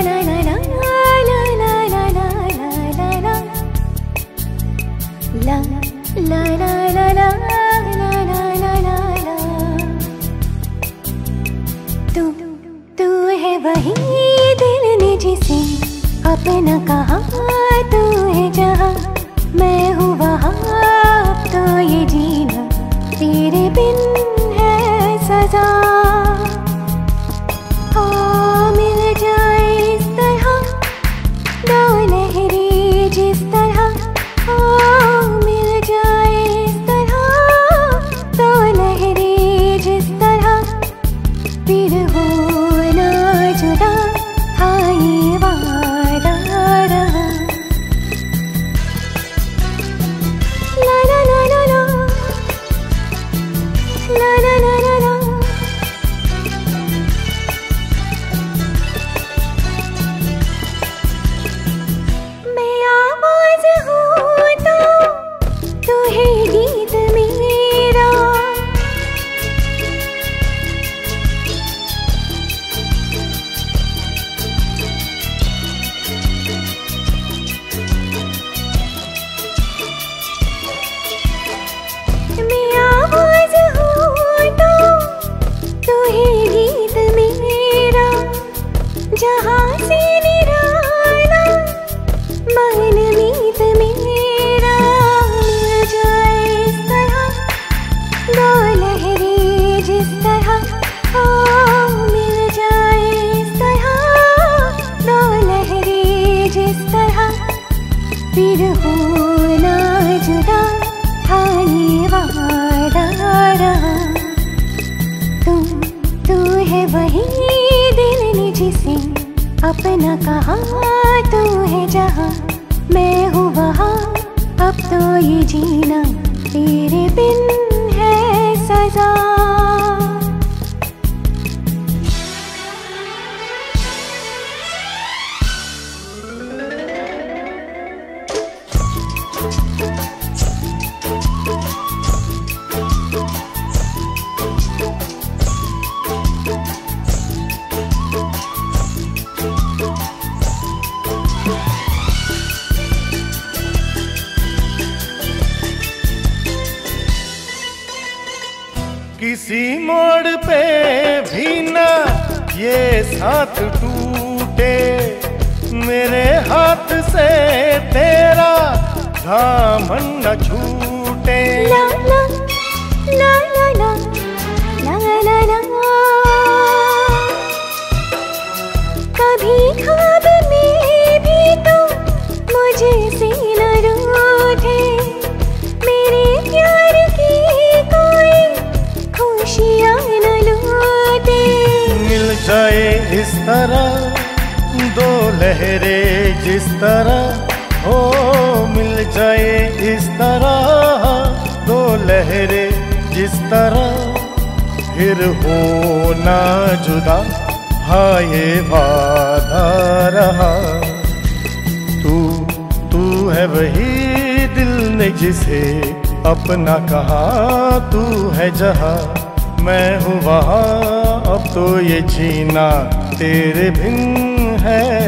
तू है वही दिल ने जिसे अपना कहा, तू है जहाँ मैं हूँ वहाँ, अब तो ये जीना तेरे बिन है सजा। मिल जाए इस तरह दो लहरें जिस तरह, मिल जाए इस तरह दो लहरें जिस तरह, फिर हो ना जुदा, हाँ ये वादा रहा। ला ला ला ला ला, ला ला ला ला ला। मैं आवाज़ हूँ तो तू है गीत मेरा, मैं आवाज़ हूँ तो तू है गीत मेरा, जहाँ से निराला मन मीत मेरा। मिल जाए इस तरह दो लहरें जिस तरह, मिल जाए इस तरह दो लहरें जिस तरह, फिर हो ना जुदा, हाँ ये वादा रहा। तू है वही दिल ने जिसे अपना कहा, तू है जहाँ मैं हूँ वहाँ, अब तो ये जीना तेरे बिन है सजा। किसी मोड़ पे भी ना ये साथ टूटे, मेरे हाथ से तेरा दामन न छूटे। ला ला ला ला ला ला ला ला, कभी ख्वाब में भी तो मुझे से न रूठे, मेरे प्यार की कोई खुशियाँ न लूटे। मिल जाए इस तरह दो लहरें जिस तरह, हो मिल जाए इस तरह दो लहरें जिस तरह, फिर हो ना जुदा, हाँ ये वादा रहा। तू है वही दिल ने जिसे अपना कहा, तू है जहाँ मैं हूँ वहाँ, अब तो ये जीना तेरे बिन है